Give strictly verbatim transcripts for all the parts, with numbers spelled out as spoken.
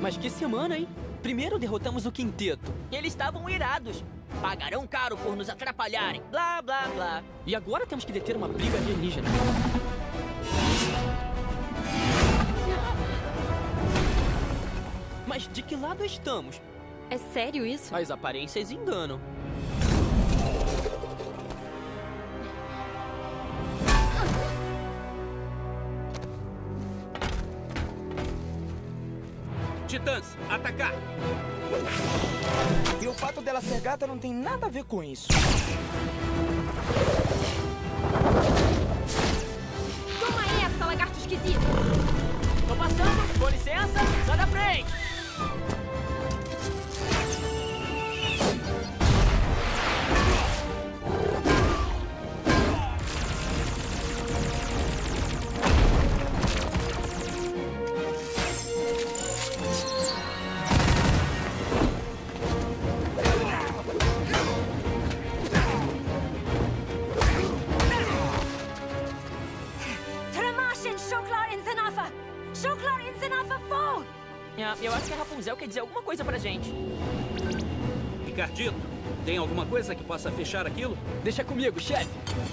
Mas que semana, hein? Primeiro derrotamos o quinteto. Eles estavam irados. Pagarão caro por nos atrapalharem. Blá, blá, blá. E agora temos que deter uma briga alienígena. Mas de que lado estamos? É sério isso? As aparências enganam. Titãs, atacar! E o fato dela ser gata não tem nada a ver com isso. Toma essa, lagarto esquisito! Tô passando, com licença, sai da frente! Eu acho que a Rapunzel quer dizer alguma coisa pra gente. Ricardito, tem alguma coisa que possa fechar aquilo? Deixa comigo, chefe.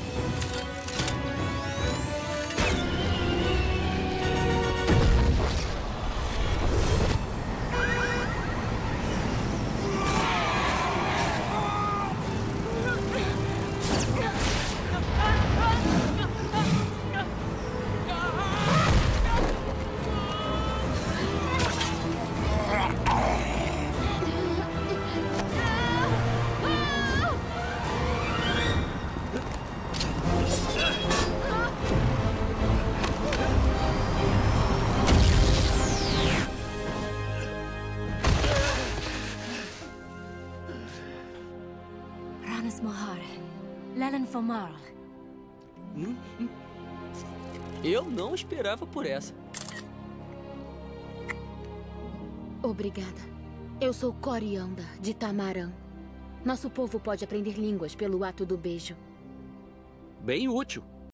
Hum? Eu não esperava por essa. Obrigada. Eu sou Corianda, de Tamarã. Nosso povo pode aprender línguas pelo ato do beijo. Bem útil.